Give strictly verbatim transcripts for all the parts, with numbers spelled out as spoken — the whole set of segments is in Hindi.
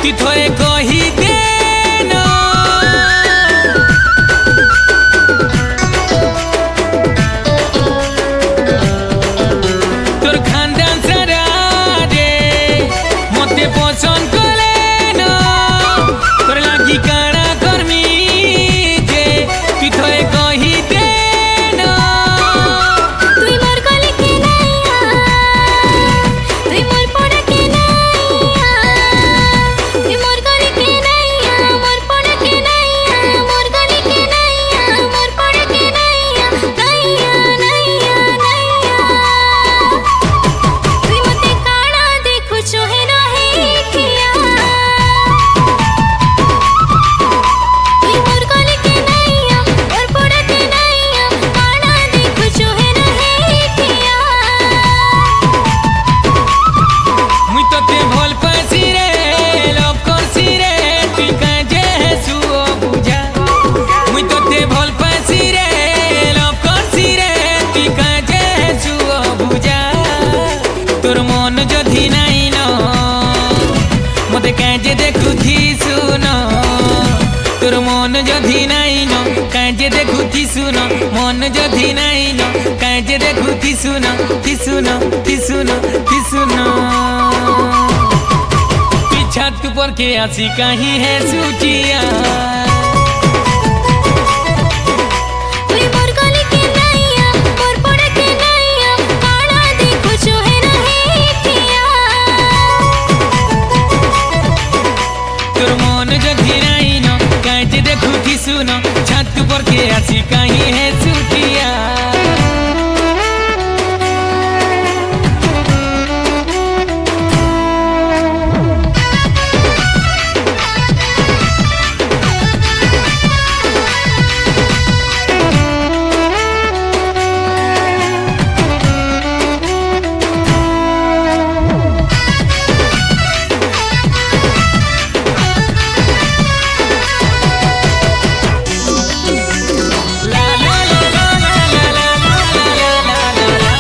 कि थोए कही देना तोर खानदान सारा रे मते पसंद करे ना तोर लागी काना कर्मी जे कि थोए कही देना তুই মোর কলি কে নাইয়া তুই মোর পড়া কে নাইয়া তুই মোর কলি কে নাইয়া মোর পড়া কে নাইয়া মোর কলি কে নাইয়া মোর পড়া কে নাইয়া নাইয়া নাইয়া নাইয়া তুই মতে কানা দেখুছো হে নহি কিয়া তুই মোর কলি কে নাইয়া মোর পড়া কে নাইয়া কানা দেখুছো হে নহি কিয়া मुई तोते भल पासी रे लव करसी रे तुई काजे सुओ बुझा मुई तोते भल पासी रे लव करसी रे तुई काजे सुओ बुझा तोर मन जधि नाई न मते काजे देखुथी सुन तोर मन जधि नाई न काजे देखुथी सुन मन जधि नाई न काजे देखुथी सुन थी सुन थी सुन थी सुन पीछा तू पर के आसी कहीं है सूचिया তুই মোর কলি কে নাইয়া মোর পড়া কে নাইয়া কানা দেখুছো হে নহি কিয়া तोर मन जधि नाई न काजे देखुथी सुन छात पर के आसी कहीं है सूचिया ला ला ला ला ला ला ला ला ला ला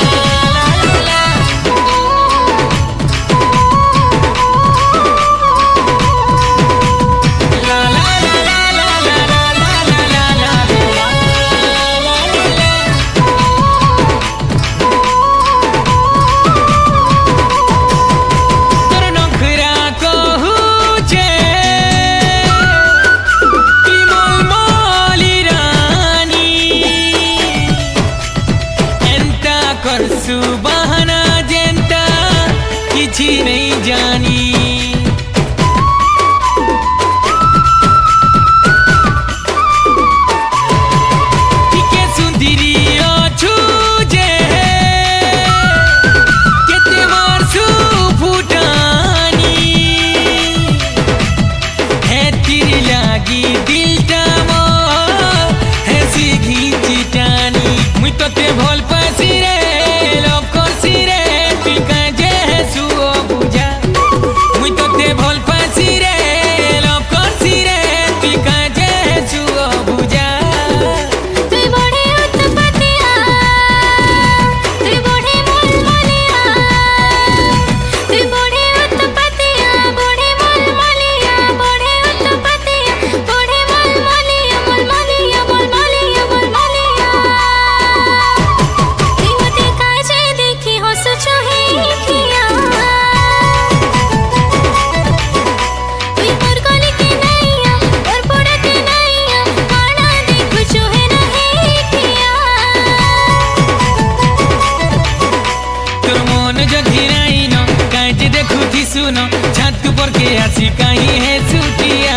तोर नखरा कहू छे कि मलमली रानी एंता करसु बहाना जेंता किछि नहीं जानी टिके सुंदरी अछु जे केते मारसु फुटानी है तेरी लागी दिलटा मो है सीधी चिटानी मुई तोते भल पासी रे लव करसी रे तुई काजे सुओ बुझा मुई तोते भल पासी रे लव करसी रे तुई काजे सुओ बुझा তুই বড়ে উৎপতিয়া তুই বড়ে মলমলিয়া তুই বড়ে উৎপতিয়া বড়ে মলমলিয়া বড়ে উৎপতিয়া বড়ে মলমলিয়া মলমলিয়া মলমলিয়া মলমলিয়া তুই মতে কাজে দেখি হসছো হে কিয়া তুই মোর কলি কে নাইয়া মোর পড়া কে নাইয়া কানা দেখুছো হে নহি কিয়া तोर मन जधि नाई न काजे देखुथी सुन छात पर के आसी कहीं है सूचिया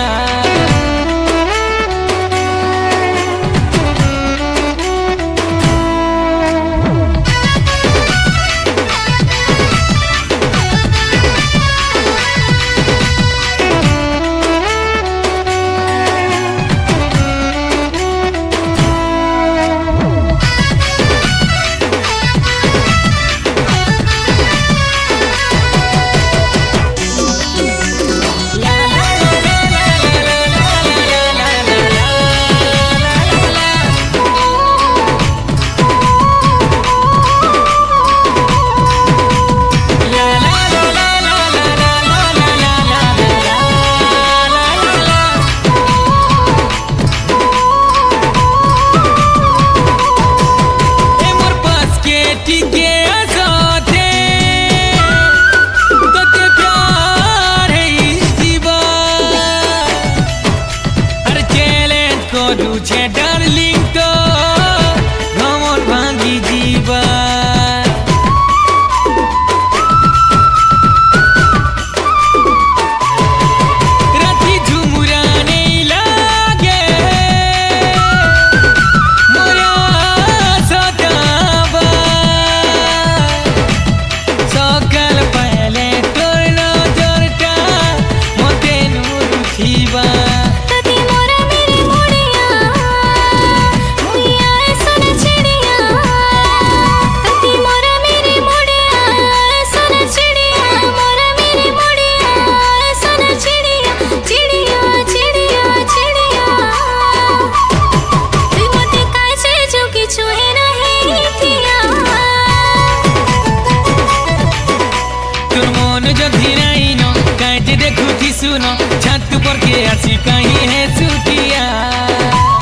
ला ला ला ला ला ला सुनो छत पर के आसी कहीं है सुतिया।